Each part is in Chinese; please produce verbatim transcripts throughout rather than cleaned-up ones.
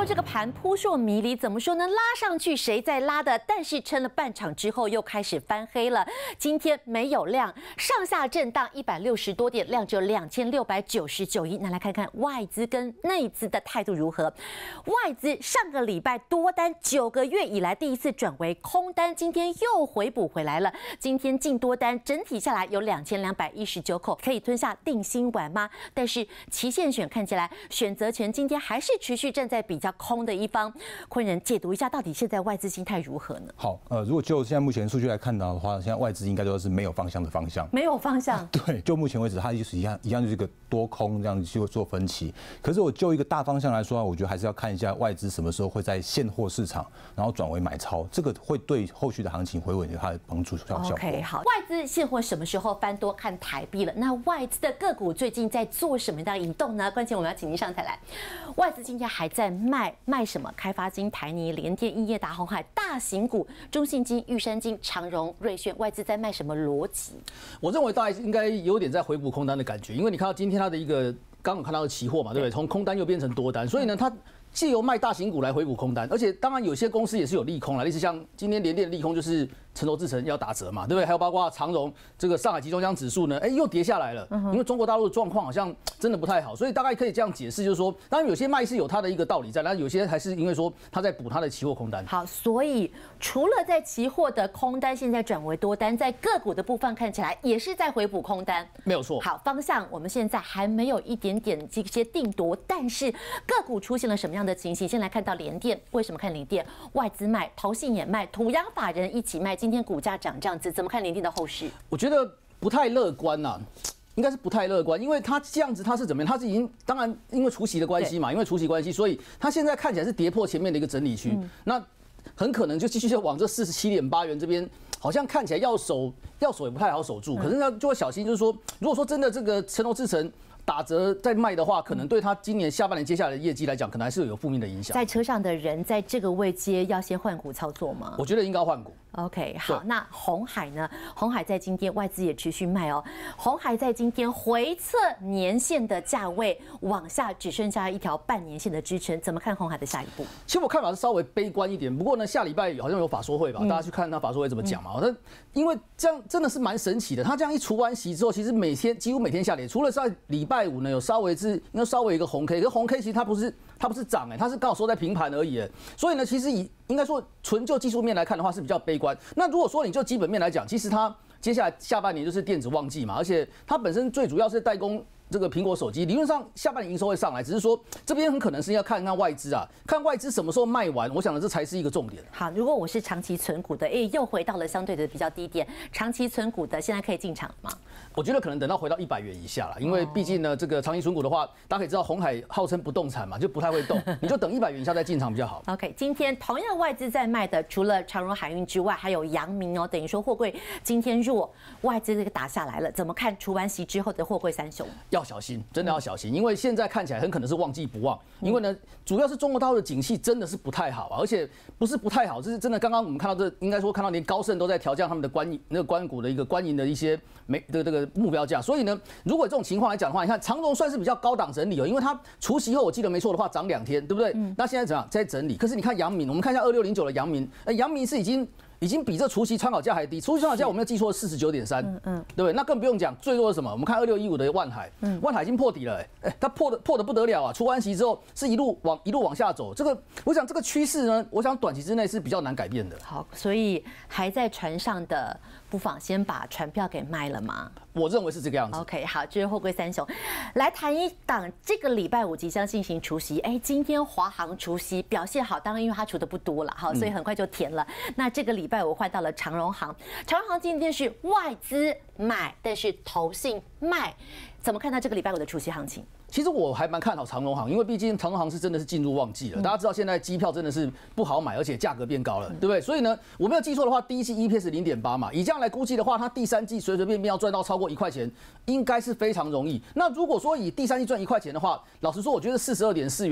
这个盘扑朔迷离，怎么说呢？拉上去谁在拉的？但是撑了半场之后又开始翻黑了。今天没有量，上下震荡一百六十多点，量只有两千六百九十九亿。那来看看外资跟内资的态度如何？外资上个礼拜多单，九个月以来第一次转为空单，今天又回补回来了。今天净多单整体下来有两千两百一十九口，可以吞下定心丸吗？但是期限选看起来选择权今天还是持续站在比较空的一方。昆仁解读一下，到底现在外资心态如何呢？ 好，呃，如果就现在目前数据来看到的话，现在外资应该都是没有方向的方向， 没有方向。 对，就目前为止，它就是一样一样就是一个多空这样去做分歧。可是我就一个大方向来说，我觉得还是要看一下外资什么时候会在现货市场，然后转为买超，这个会对后续的行情回稳有它的帮助效果。 OK， 好，外资现货什么时候翻多看台币了？那外资的个股最近在做什么样的移动呢？关键我们要请您上台来。外资今天还在卖卖什么？开发金、台泥、联电、英业达、鸿海大型股，中信金、玉山金、长荣、瑞炫，外资在卖什么逻辑？ 我认为大概应该有点在回补空单的感觉，因为你看到今天它的一个刚刚看到的期货嘛，对不对？从空单又变成多单，所以呢，它借由卖大型股来回补空单，而且当然有些公司也是有利空啦，类似像今天联电的利空就是成熟制程要打折嘛，对不对？还有包括长荣这个上海集装箱指数呢，哎又跌下来了，因为中国大陆的状况好像真的不太好，所以大概可以这样解释，就是说，当然有些卖是有它的一个道理在，但有些还是因为说它在补它的期货空单。 好，所以除了在期货的空单现在转为多单，在个股的部分看起来也是在回补空单， 没有错。 好，方向我们现在还没有一点点这些定夺，但是个股出现了什么样的情形？先来看到联电，为什么看联电？外资卖，投信也卖，土洋法人一起卖，今天股价涨这样子，怎么看联电的后市？ 我觉得不太乐观呐、啊。应该是不太乐观，因为它这样子，它是怎么样？它是已经当然因为除息的关系嘛，因为除息关系，所以它现在看起来是跌破前面的一个整理区，嗯、那很可能就继续往这四十七点八元这边，好像看起来要守要守也不太好守住，可是呢就会小心，就是说，如果说真的这个成熟制程打折再卖的话，可能对他今年下半年接下来的业绩来讲，可能还是有负面的影响。 在车上的人在这个位阶要先换股操作吗？ 我觉得应该换股。 OK， 好，那鸿海呢？鸿海在今天外资也持续卖哦。鸿海在今天回测年线的价位往下，只剩下一条半年线的支撑，怎么看鸿海的下一步？ 其实我看法是稍微悲观一点，不过呢，下礼拜好像有法说会吧，嗯、大家去看他法说会怎么讲嘛。那、嗯、因为这样真的是蛮神奇的，他这样一除完息之后，其实每天几乎每天下跌，除了在礼拜五呢有稍微是应该稍微一个红 K， 可是红 K 其实它不是它不是涨哎、欸，它是刚好收在平盘而已、欸，所以呢，其实以应该说纯就技术面来看的话是比较悲观。那如果说你就基本面来讲，其实它接下来下半年就是电子旺季嘛，而且它本身最主要是代工这个苹果手机，理论上下半年营收会上来，只是说这边很可能是要看看外资啊，看外资什么时候卖完，我想呢这才是一个重点。 好，如果我是长期存股的，哎，又回到了相对的比较低点，长期存股的现在可以进场吗？ 我觉得可能等到回到一百元以下了，因为毕竟呢，这个长期存股的话，大家可以知道鸿海号称不动产嘛，就不太会动，你就等一百元以下再进场比较好。 OK， 今天同样外资在卖的，除了长荣海运之外，还有阳明哦，等于说货柜今天弱，外资这个打下来了，怎么看除完息之后的货柜三雄？ 要小心，真的要小心，因为现在看起来很可能是旺季不旺，因为呢，主要是中国大陆的景气真的是不太好啊，而且不是不太好，这是真的。刚刚我们看到这，应该说看到连高盛都在调降他们的关那个关股的一个关营的一些没这个这个目标价，所以呢，如果这种情况来讲的话，你看长荣算是比较高档整理哦，因为它除息后我记得没错的话涨两天，对不对？嗯、那现在怎样在整理？可是你看阳明，我们看一下二六零九的阳明，呃，阳明是已经。已经比这除息参考价还低，除息参考价我们要记错四十九点三，嗯嗯，对不对？那更不用讲，最弱是什么？我们看二六一五的万海，嗯，万海已经破底了、欸，哎、欸，它破的破的不得了啊！除完息之后是一路往一路往下走，这个我想这个趋势呢，我想短期之内是比较难改变的。 好，所以还在船上的，不妨先把船票给卖了吗？ 我认为是这个样子。 OK， 好，这是货柜三雄，来谈一档这个礼拜五即将进行除息，哎，今天华航除息表现好，当然因为它除的不多了，好，所以很快就填了。嗯、那这个礼拜五换到了长荣航，长荣航今天是外资买，但是投信卖，怎么看它这个礼拜五的除息行情？ 其实我还蛮看好长荣航，因为毕竟长荣航是真的是进入旺季了。大家知道现在机票真的是不好买，而且价格变高了，对不对？所以呢，我没有记错的话，第一季 E P S 零点八嘛，以这样来估计的话，它第三季随随便便要赚到超过一块钱，应该是非常容易。那如果说以第三季赚一块钱的话，老实说，我觉得四十二点四元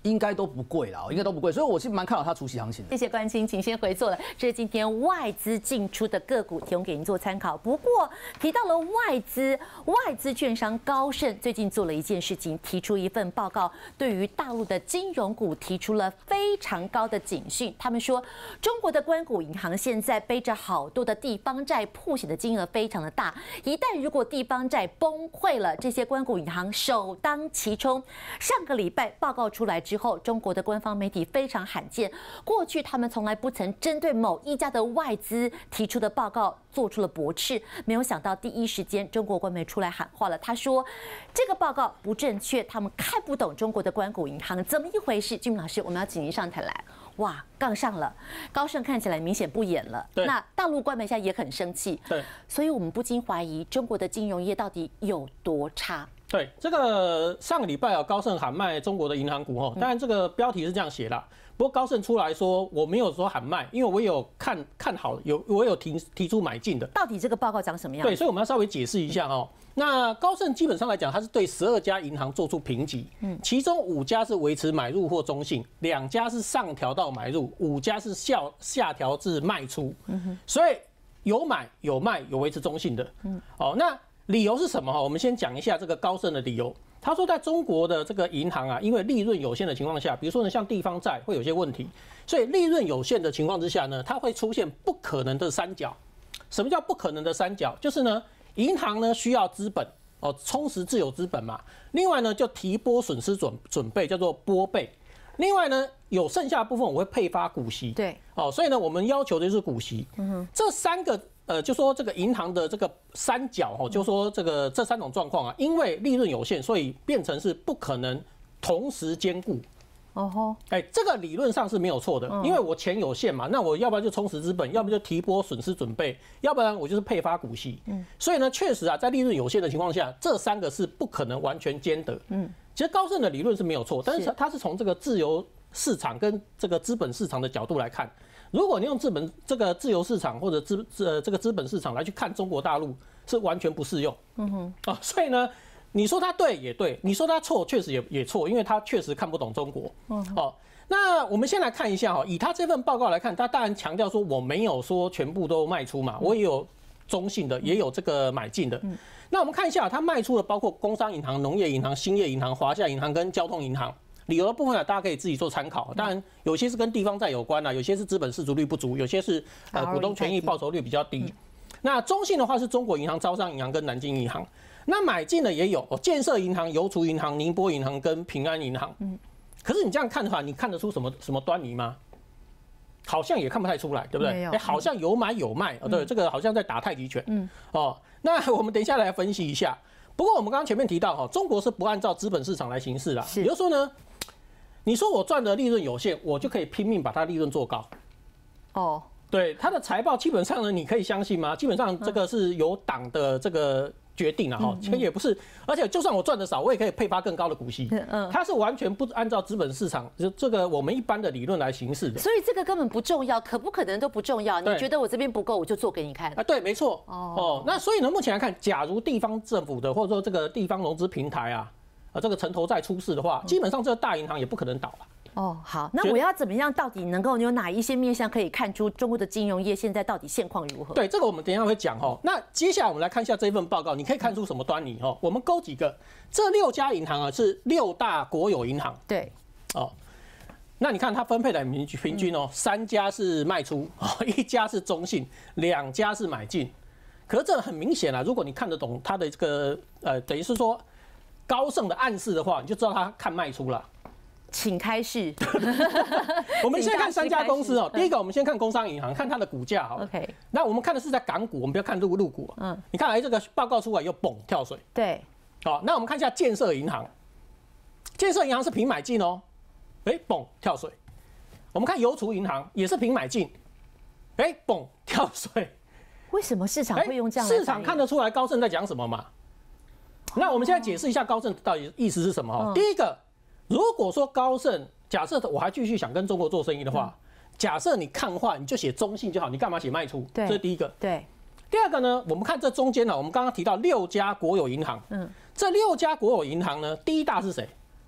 应该都不贵啦，应该都不贵，所以我是蛮看好它除息行情的。 谢谢关心，请先回座了。这是今天外资进出的个股，提供给您做参考。不过提到了外资，外资券商高盛最近做了一件事情，提出一份报告，对于大陆的金融股提出了非常高的警讯。他们说，中国的官股银行现在背着好多的地方债，破险的金额非常的大。一旦如果地方债崩溃了，这些官股银行首当其冲。上个礼拜报告出来之后，中国的官方媒体非常罕见，过去他们从来不曾针对某一家的外资提出的报告做出了驳斥，没有想到第一时间中国官媒出来喊话了，他说这个报告不正确，他们看不懂中国的官股银行怎么一回事。俊明老师，我们要请您上台来。哇，杠上了，高盛看起来明显不演了。那大陆官媒现在也很生气。 对， 所以我们不禁怀疑中国的金融业到底有多差。 对，这个上个礼拜啊，高盛喊卖中国的银行股哦，当然这个标题是这样写啦。不过高盛出来说，我没有说喊卖，因为我有看看好，有我有提提出买进的。 到底这个报告长什么样？ 对，所以我们要稍微解释一下哦。那高盛基本上来讲，它是对十二家银行做出评级，嗯，其中五家是维持买入或中性，两家是上调到买入，五家是下下调至卖出，嗯哼，所以有买有卖有维持中性的，嗯，哦，那理由是什么？哈，我们先讲一下这个高盛的理由。他说，在中国的这个银行啊，因为利润有限的情况下，比如说呢，像地方债会有些问题，所以利润有限的情况之下呢，它会出现不可能的三角。什么叫不可能的三角？就是呢，银行呢需要资本哦，充实自有资本嘛。另外呢，就提拨损失准准备，叫做拨备。另外呢，有剩下的部分我会配发股息。 对， 哦，所以呢，我们要求的就是股息。嗯哼，这三个。呃，就说这个银行的这个三角哦，就说这个这三种状况啊，因为利润有限，所以变成是不可能同时兼顾。哦吼，哎，这个理论上是没有错的，因为我钱有限嘛，那我要不然就充实资本，要不就提拨损失准备，要不然我就是配发股息。嗯，所以呢，确实啊，在利润有限的情况下，这三个是不可能完全兼得。嗯，其实高盛的理论是没有错，但是它是从这个自由市场跟这个资本市场的角度来看。如果你用资本这个自由市场或者资呃这个资本市场来去看中国大陆，是完全不适用。嗯哼，啊，所以呢，你说他对也对，你说他错确实也也错，因为他确实看不懂中国。嗯，哦，那我们先来看一下哈，以他这份报告来看，他当然强调说我没有说全部都卖出嘛，我也有中性的，也有这个买进的。嗯，那我们看一下，他卖出的包括工商银行、农业银行、兴业银行、华夏银行跟交通银行。理由的部分呢，大家可以自己做参考。当然，有些是跟地方债有关啦，有些是资本适足率不足，有些是呃股东权益报酬率比较低。那中性的话是中国银行、招商银行跟南京银行。那买进的也有建设银行、邮储银行、宁波银行跟平安银行。嗯，可是你这样看的话，你看得出什么什么端倪吗？好像也看不太出来，对不对？哎，好像有买有卖。哦，对，这个好像在打太极拳。嗯，哦，那我们等一下来分析一下。不过我们刚刚前面提到哈，中国是不按照资本市场来行事啦。也就是说呢。你说我赚的利润有限，我就可以拼命把它利润做高。哦，对，它的财报基本上呢，你可以相信吗？基本上这个是由党的这个决定了哈，其实也不是，而且就算我赚的少，我也可以配发更高的股息。嗯，它是完全不按照资本市场就这个我们一般的理论来行事的。 所以这个根本不重要，可不可能都不重要。你觉得我这边不够，我就做给你看。 啊，对，没错。哦，那所以呢，目前来看，假如地方政府的或者说这个地方融资平台啊。啊，这个城投债出事的话，基本上这个大银行也不可能倒了。 哦，好，那我要怎么样？到底能够有哪一些面向可以看出中国的金融业现在到底现况如何？ 对，这个我们等一下会讲哦。那接下来我们来看一下这份报告，你可以看出什么端倪哦？我们勾几个，这六家银行啊是六大国有银行。 对， 哦，那你看它分配的平平均哦，三家是卖出，一家是中性，两家是买进。可是这很明显啊，如果你看得懂它的这个呃，等于是说。高盛的暗示的话，你就知道他看卖出了。 请开示。 我们先看三家公司哦。第一个，我们先看工商银行，看它的股价好。 OK。 那我们看的是在港股，我们不要看陆陆股。嗯。你看，哎，这个报告出来又蹦跳水。 对。 好，那我们看一下建设银行。建设银行是平买进哦。哎，蹦跳水。我们看邮储银行也是平买进。哎，蹦跳水。 为什么市场会用这样？ 市场看得出来高盛在讲什么嘛？那我们现在解释一下高盛到底意思是什么哈？第一个，如果说高盛假设我还继续想跟中国做生意的话，假设你看坏你就写中性就好，你干嘛写卖出？这是第一个。 对。 第二个呢，我们看这中间呢，我们刚刚提到六家国有银行，嗯，这六家国有银行呢，第一大是谁？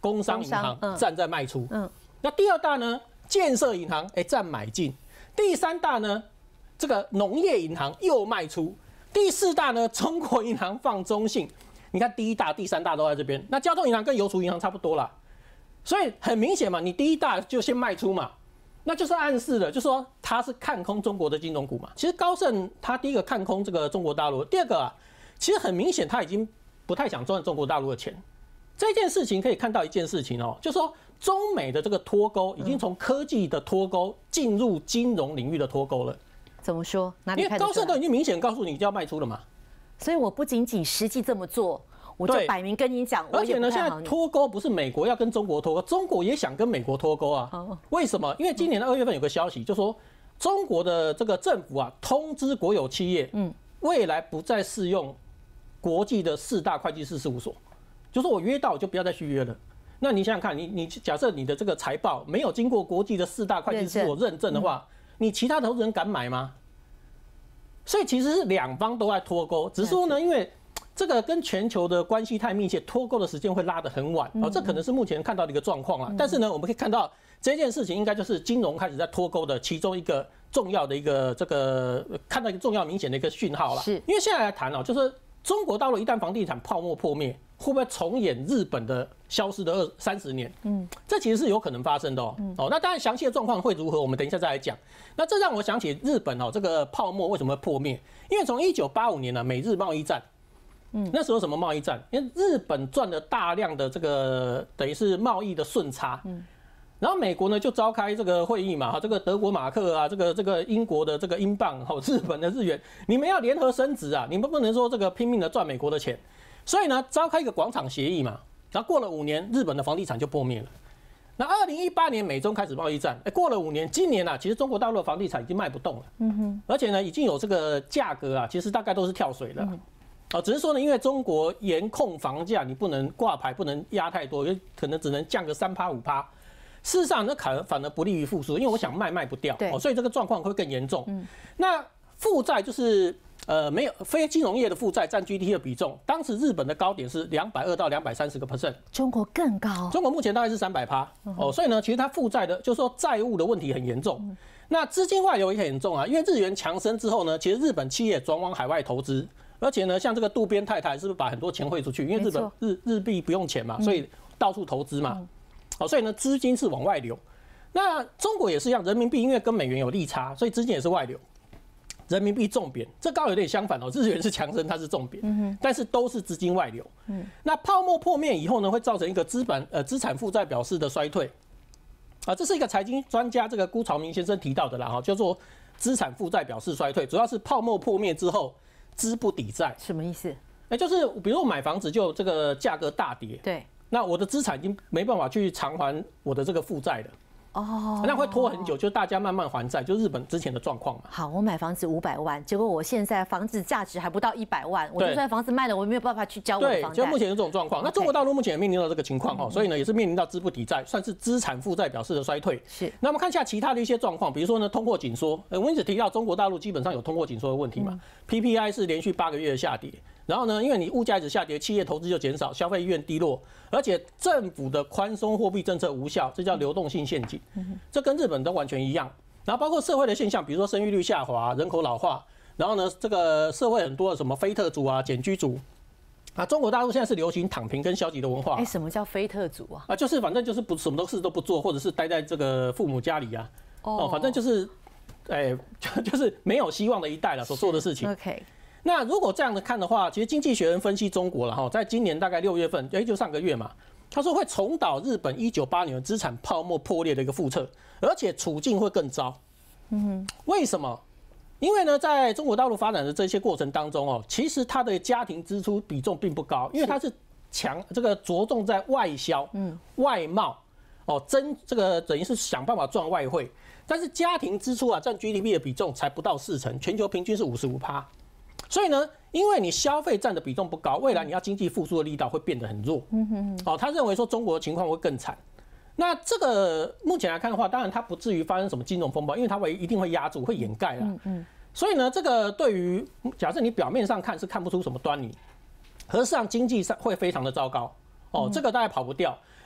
工商银行嗯站在卖出， 嗯， 那第二大呢，建设银行哎站买进，第三大呢，这个农业银行又卖出，第四大呢，中国银行放中性。你看第一大、第三大都在这边，那交通银行跟邮储银行差不多啦，所以很明显嘛，你第一大就先卖出嘛，那就是暗示了，就说他是看空中国的金融股嘛。其实高盛他第一个看空这个中国大陆，第二个啊，其实很明显他已经不太想赚中国大陆的钱。这件事情可以看到一件事情哦，就是说中美的这个脱钩已经从科技的脱钩进入金融领域的脱钩了。 怎么说？哪里因为看得出来？ 高盛都已经明显告诉你就要卖出了嘛。 所以我不仅仅实际这么做，我就对摆明跟你讲，我而且呢，现在也不看好你。 脱钩不是美国要跟中国脱钩，中国也想跟美国脱钩啊哦。 为什么？因为今年的二月份有个消息，就说中国的这个政府啊，通知国有企业，嗯，未来不再适用国际的四大会计师事务所，就说我约到就不要再续约了。那你想想看，你你假设你的这个财报没有经过国际的四大会计师事务所认证的话，你其他投资人敢买吗？所以其实是两方都在脱钩，只是说呢，因为这个跟全球的关系太密切，脱钩的时间会拉得很晚，哦，这可能是目前看到的一个状况啦。但是呢，我们可以看到这件事情应该就是金融开始在脱钩的其中一个重要的一个这个看到一个重要明显的一个讯号了。 是， 因为现在来谈哦，就是中国大陆一旦房地产泡沫破灭，会不会重演日本的消失的二三十年？嗯，这其实是有可能发生的哦。哦，那当然详细的状况会如何，我们等一下再来讲。那这让我想起日本哦，这个泡沫为什么会破灭？因为从一九八五年呢，美日贸易战，嗯，那时候什么贸易战？因为日本赚了大量的这个等于是贸易的顺差，嗯，然后美国呢就召开这个会议嘛，哈，这个德国马克啊，这个这个英国的这个英镑，哈，日本的日元，你们要联合升值啊，你们不能说这个拼命的赚美国的钱，所以呢，召开一个广场协议嘛，然后过了五年，日本的房地产就破灭了。那二零一八年美中开始贸易战，哎，过了五年，今年啊，其实中国大陆的房地产已经卖不动了，嗯哼，而且呢，已经有这个价格啊，其实大概都是跳水的，哦，只是说呢，因为中国严控房价，你不能挂牌，不能压太多，可能只能降个三趴五趴。事实上，那反反而不利于复苏，因为我想卖卖不掉，哦，所以这个状况会更严重。嗯，那负债就是呃没有非金融业的负债占 G D P 的比重，当时日本的高点是两百二到两百三十个 percent， 中国更高， 中国目前大概是三百趴哦，所以呢，其实它负债的，就是说债务的问题很严重。嗯，那资金外流也很严重啊，因为日元强升之后呢，其实日本企业转往海外投资，而且呢，像这个渡边太太是不是把很多钱汇出去？因为日本日日币不用钱嘛，所以到处投资嘛。嗯，哦，所以呢，资金是往外流。那中国也是一样，人民币因为跟美元有利差，所以资金也是外流。人民币重贬，这刚好有点相反哦，日元是强升，它是重贬，嗯，但是都是资金外流。嗯，那泡沫破灭以后呢，会造成一个资本呃资产负债表示的衰退。啊，这是一个财经专家这个辜朝明先生提到的啦，哈，叫做资产负债表示衰退，主要是泡沫破灭之后资不抵债。 什么意思？ 哎，就是比如我买房子就这个价格大跌， 对， 那我的资产已经没办法去偿还我的这个负债了。哦，那会拖很久，就大家慢慢还债，就日本之前的状况嘛。 好，我买房子五百万，结果我现在房子价值还不到一百万，我就算房子卖了，我没有办法去交我的房贷。 对，就目前有这种状况。那中国大陆目前也面临到这个情况哈，所以呢也是面临到资不抵债，算是资产负债表示的衰退。 是。 那我们看一下其他的一些状况，比如说呢通货紧缩，呃，我一直提到中国大陆基本上有通货紧缩的问题嘛 ，P P I 是连续八个月的下跌。然后呢，因为你物价一直下跌，企业投资就减少，消费意愿低落，而且政府的宽松货币政策无效，这叫流动性陷阱。这跟日本都完全一样。然后包括社会的现象，比如说生育率下滑、人口老化，然后呢，这个社会很多的什么非特族啊、简居族啊，中国大陆现在是流行躺平跟消极的文化。 哎，什么叫非特族啊？ 啊，就是反正就是不什么都事都不做，或者是待在这个父母家里啊。哦，反正就是，哎，就就是没有希望的一代了所做的事情。 OK。 那如果这样的看的话，其实经济学人分析中国了哈，在今年大概六月份，哎，就上个月嘛，他说会重蹈日本一九八年资产泡沫破裂的一个覆辙，而且处境会更糟。嗯，为什么？因为呢，在中国大陆发展的这些过程当中哦，其实它的家庭支出比重并不高，因为它是强这个着重在外销、嗯、外贸哦，增这个等于是想办法赚外汇，但是家庭支出啊占 G D P 的比重才不到四成，全球平均是五十五趴。所以呢，因为你消费占的比重不高，未来你要经济复苏的力道会变得很弱。嗯哼，哦，他认为说中国的情况会更惨。那这个目前来看的话，当然它不至于发生什么金融风暴，因为它会一定会压住、会掩盖啦。嗯嗯。所以呢，这个对于假设你表面上看是看不出什么端倪，可是实际上经济上会非常的糟糕。哦，这个大概跑不掉。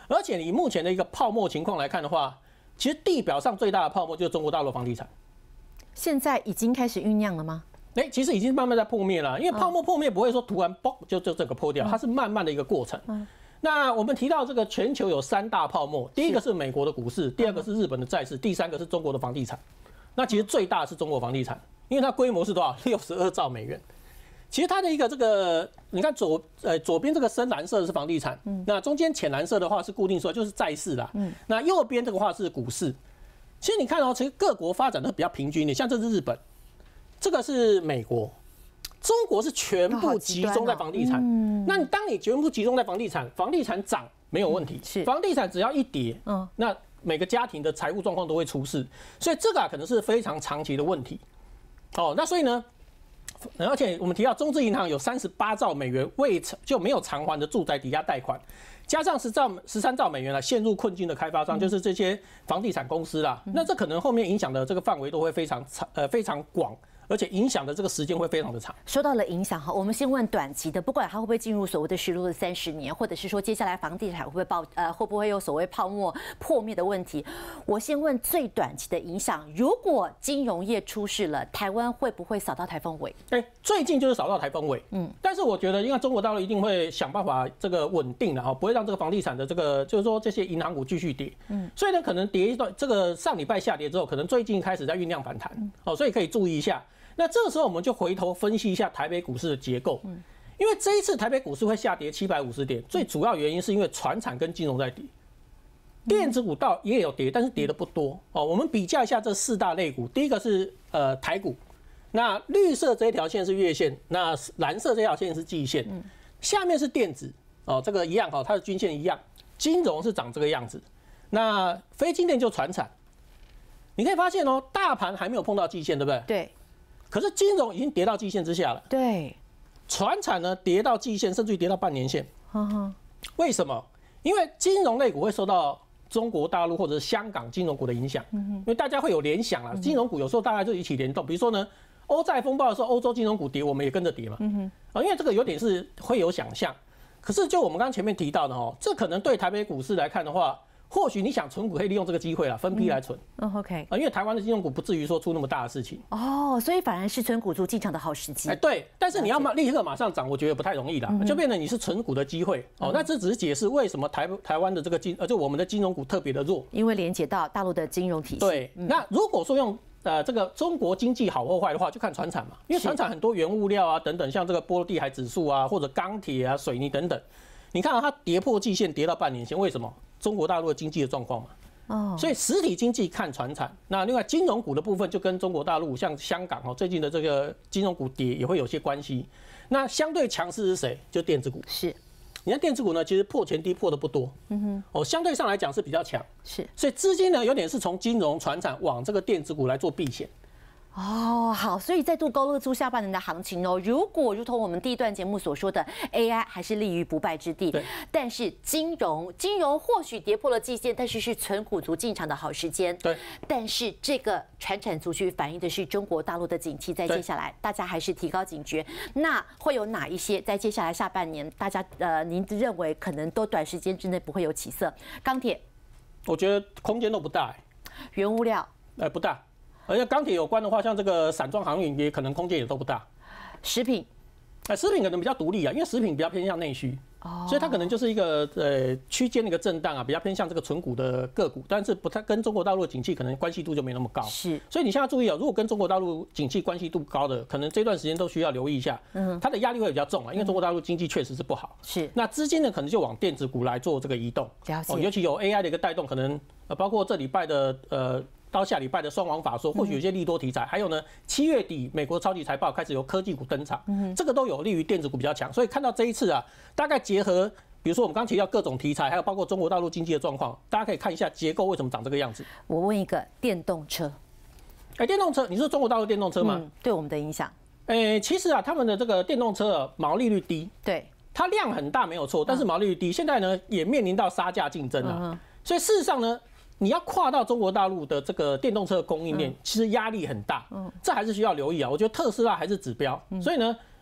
而且以目前的一个泡沫情况来看的话，其实地表上最大的泡沫就是中国大陆房地产。 现在已经开始酝酿了吗？ 哎、欸，其实已经慢慢在破灭了，因为泡沫破灭不会说突然嘣就就整个破掉，它是慢慢的一个过程。嗯、那我们提到这个全球有三大泡沫，第一个是美国的股市，第二个是日本的债市，第三个是中国的房地产。那其实最大的是中国房地产，因为它规模是多少？六十二兆美元。其实它的一个这个，你看左呃左边这个深蓝色的是房地产，嗯、那中间浅蓝色的话是固定出来就是债市啦。嗯、那右边这个话是股市。其实你看哦，其实各国发展的比较平均一点，像这是日本。这个是美国，中国是全部集中在房地产。嗯、那你当你全部集中在房地产，房地产涨没有问题，是房地产只要一跌，嗯，那每个家庭的财务状况都会出事，所以这个啊可能是非常长期的问题。哦，那所以呢，而且我们提到中资银行有三十八兆美元未就没有偿还的住宅抵押贷款，加上十兆十三兆美元了陷入困境的开发商，就是这些房地产公司啦。嗯、那这可能后面影响的这个范围都会非常长，呃，非常广。而且影响的这个时间会非常的长。 说到了影响哈，我们先问短期的，不管它会不会进入所谓的失落的三十年，或者是说接下来房地产会不会爆呃会不会有所谓泡沫破灭的问题，我先问最短期的影响。如果金融业出事了，台湾会不会扫到台风尾？ 哎、欸，最近就是扫到台风尾，嗯，但是我觉得，因为中国大陆一定会想办法这个稳定的哈，不会让这个房地产的这个就是说这些银行股继续跌，嗯，所以呢，可能跌一段，这个上礼拜下跌之后，可能最近开始在酝酿反弹，哦，所以可以注意一下。那这个时候我们就回头分析一下台北股市的结构，因为这一次台北股市会下跌七百五十点，最主要原因是因为传产跟金融在跌，电子股倒也有跌，但是跌的不多哦。我们比较一下这四大类股，第一个是呃台股，那绿色这一条线是月线，那蓝色这条线是季线，下面是电子哦，这个一样哦，它的均线一样，金融是长这个样子，那非金电就传产，你可以发现哦，大盘还没有碰到季线，对不对？ 对。 可是金融已经跌到季线之下了， 对， 传产呢跌到季线，甚至于跌到半年线。为什么？因为金融类股会受到中国大陆或者是香港金融股的影响，因为大家会有联想啦，金融股有时候大家就一起联动。比如说呢，欧债风暴的时候，欧洲金融股跌，我们也跟着跌嘛。啊，因为这个有点是会有想象。可是就我们刚刚前面提到的哦，这可能对台北股市来看的话。或许你想存股可以利用这个机会啦，分批来存。 嗯 ，OK。 啊，因为台湾的金融股不至于说出那么大的事情。 哦，所以反而是存股族进场的好时机。 哎，对，但是你要马立刻马上涨，我觉得不太容易啦，就变成你是存股的机会。哦，那这只是解释为什么台台湾的这个金，呃，就我们的金融股特别的弱， 因为连接到大陆的金融体系。 对，那如果说用呃这个中国经济好或坏的话，就看传产嘛，因为传产很多原物料啊等等，像这个波罗的海指数啊，或者钢铁啊、水泥等等，你看到它跌破季线，跌到半年线，为什么？中国大陆的经济的状况嘛，哦，所以实体经济看传产，那另外金融股的部分就跟中国大陆像香港哦最近的这个金融股跌也会有些关系。那相对强势是谁？就电子股。是，你看电子股呢，其实破前低破的不多，嗯哼，哦，相对上来讲是比较强。是，所以资金呢有点是从金融、传产往这个电子股来做避险。 哦，好，所以再度勾勒出下半年的行情哦。如果如同我们第一段节目所说的 ，A I 还是立于不败之地，但是金融金融或许跌破了季线，但是是存股族进场的好时间。对，但是这个传产族群反映的是中国大陆的景气，在接下来大家还是提高警觉。那会有哪一些在接下来下半年，大家呃，您认为可能都短时间之内不会有起色？钢铁， 我觉得空间都不大、欸。 原物料， 呃，不大。而且钢铁有关的话，像这个散装航运也可能空间也都不大。 食品， 呃，食品可能比较独立啊，因为食品比较偏向内需，哦，所以它可能就是一个呃区间的一个震荡啊，比较偏向这个存股的个股，但是不太跟中国大陆的景气可能关系度就没那么高。是，所以你现在注意啊，如果跟中国大陆景气关系度高的，可能这段时间都需要留意一下，嗯，它的压力会比较重啊，因为中国大陆经济确实是不好。是，那资金呢可能就往电子股来做这个移动，了解，哦，尤其有 A I 的一个带动，可能呃包括这礼拜的呃。到下礼拜的双王法说，或许有些利多题材，还有呢，七月底美国超级财报开始由科技股登场，这个都有利于电子股比较强。所以看到这一次啊，大概结合，比如说我们刚提到各种题材，还有包括中国大陆经济的状况，大家可以看一下结构为什么长这个样子。 我问一个，电动车， 哎、欸，电动车，你说中国大陆电动车吗？ 嗯、对我们的影响？ 哎、欸，其实啊，他们的这个电动车啊毛利率低，对，它量很大没有错，但是毛利率低，现在呢也面临到杀价竞争啊，嗯、所以事实上呢。你要跨到中国大陆的这个电动车供应链，其实压力很大，嗯，这还是需要留意啊。我觉得特斯拉还是指标，所以呢，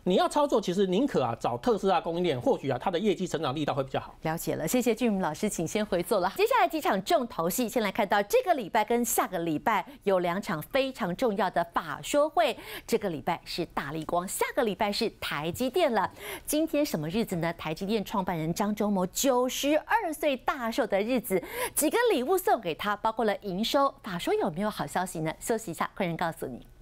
你要操作，其实宁可啊找特斯拉供应链，或许啊它的业绩成长力道会比较好。 了解了，谢谢俊老师，请先回座了。接下来几场重头戏，先来看到这个礼拜跟下个礼拜有两场非常重要的法说会。这个礼拜是大立光，下个礼拜是台积电了。今天什么日子呢？台积电创办人张忠谋九十二岁大寿的日子，几个礼物送给他，包括了营收。法说有没有好消息呢？休息一下，快人告诉你。